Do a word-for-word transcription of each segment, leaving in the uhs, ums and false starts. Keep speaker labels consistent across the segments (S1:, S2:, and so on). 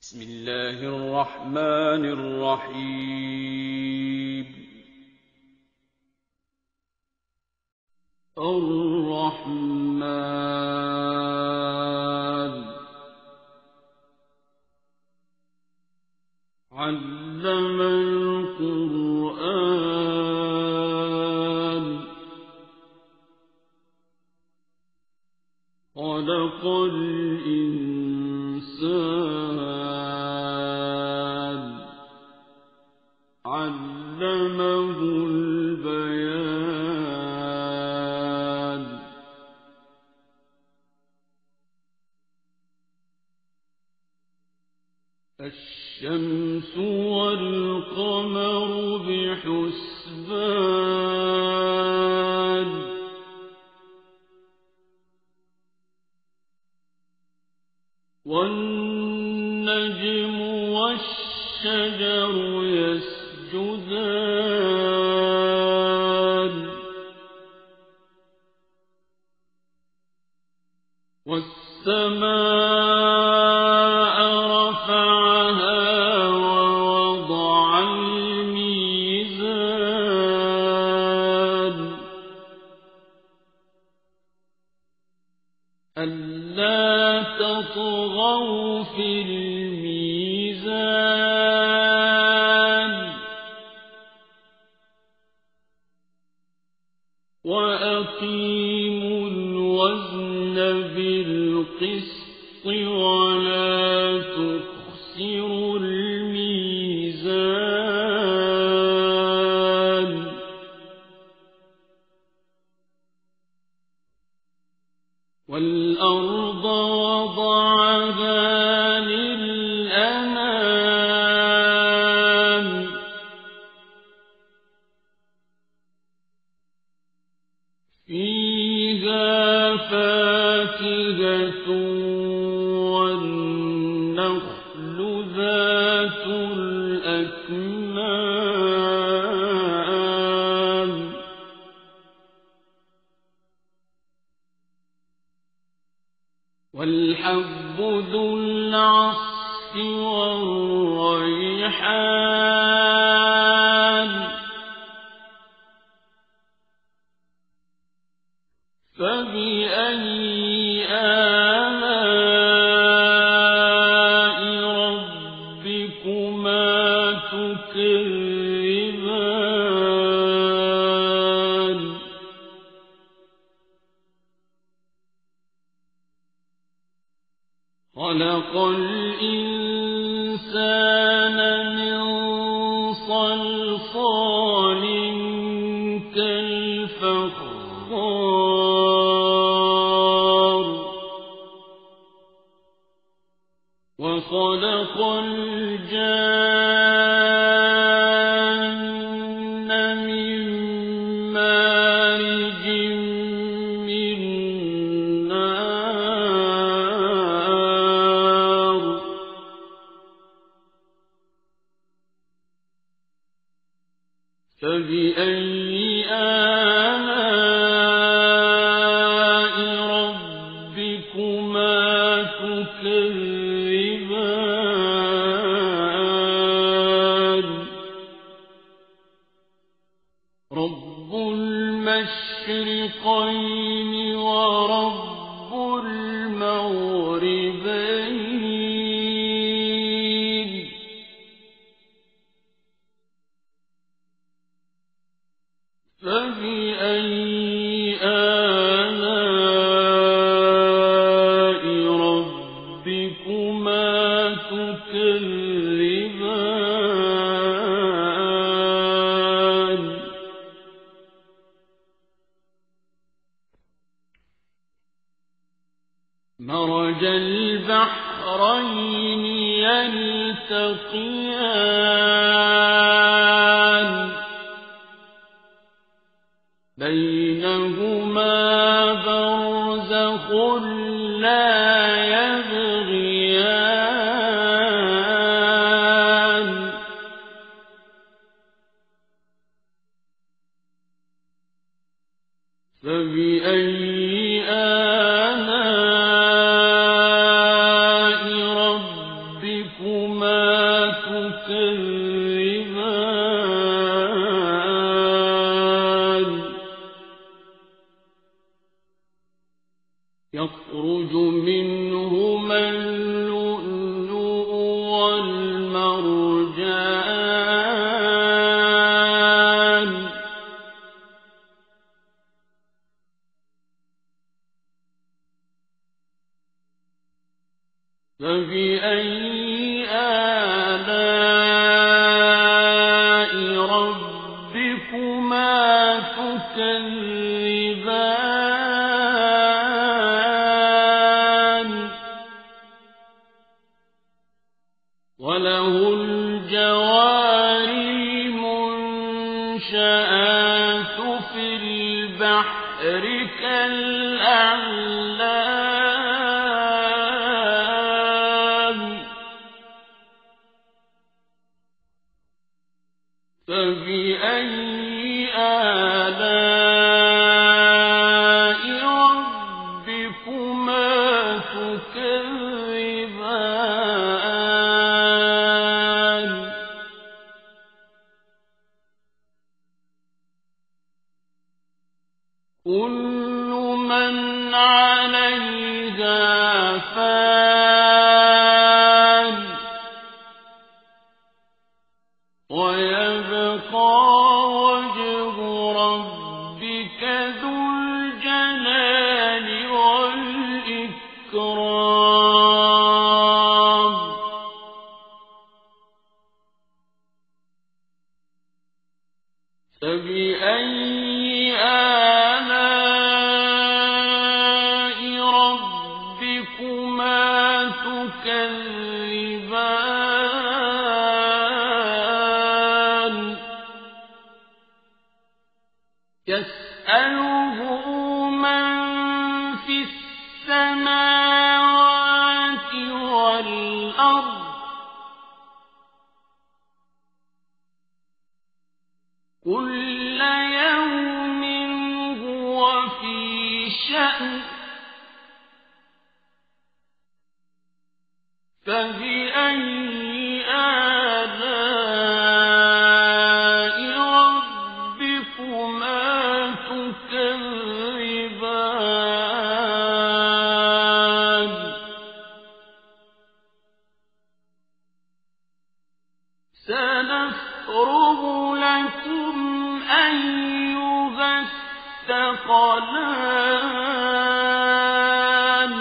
S1: بسم الله الرحمن الرحيم الرحمن علم القرآن خلق الإنسان علمه البيان الشمس والقمر بحسبان والنجم والشجر يسجدان والسماء رفعها ووضع الميزان ألا تطغوا في الميزان وأقيموا الوزن بالقسط ولا تخسروا الميزان والأرض وضعها للأنام فيها فاكهة والنخل ذات الأكمام والحب ذو العصف والريحان فبأي آلاء ربكما تكذبان خلق الإنسان من صلصال كالفخار وخلق الجان من مارج من نار فبأي آلاء ربكما تكذبان رب المشرقين ورب المغربين فبأي آلاء ربكما تكذبان مرج البحرين يلتقيان بينهما برزخ لا يبغيان فبأي آلاء ربكما فبأي آلاء ربكما تكذبان وله الجوار المنشآت في البحر كالأعلام فبأي آلاء ربكما تكذبان كل من عليها فان ويبقى وجه ربك ذو الجلال والإكرام فبأي آلاء ربكما تكذبان يسأله من في السماوات والأرض كل يوم هو في شأن فبأي آلاء ربكما تكذبان سنفرغ لكم أيها الثقلان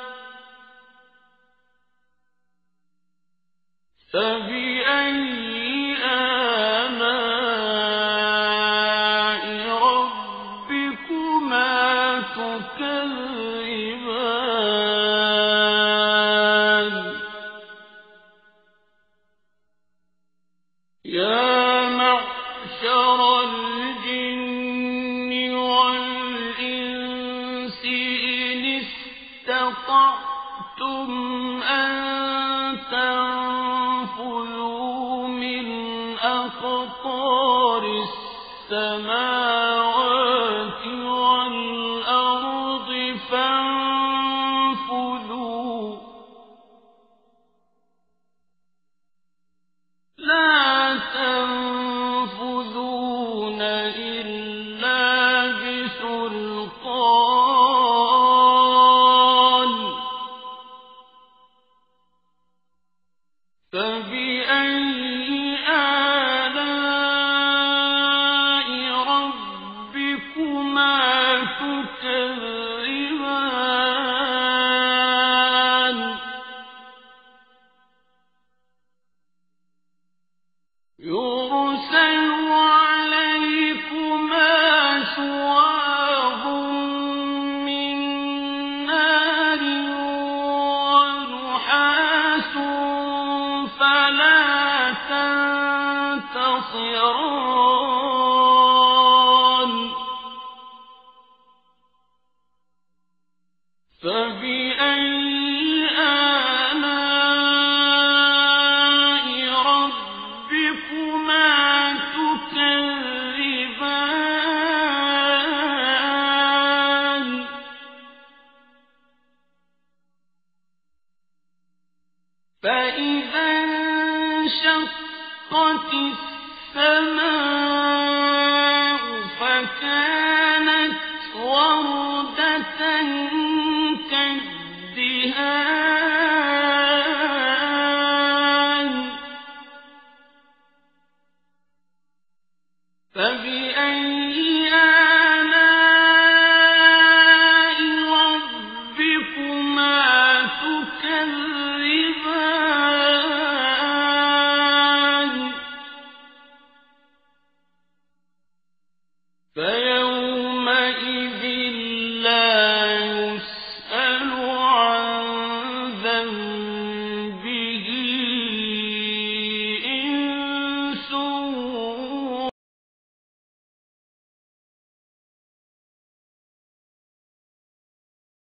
S1: فبأي آلاء ربكما تكذبان يا معشر الجن والإنس إن استطعتم أن تنفذوا من أقطار السماوات والأرض فانفذوا لا تنفذون إلا بسلطان فبأي آلاء ربكما تكذبان يرسل عليكما شواظ من نار ونحاس فلا تنتصران فبأي آلاء ربكما تكذبان فإذا انشقت السماء فكانت وردة كالدهان فبأي آلاء ربكما تكذبان عبادي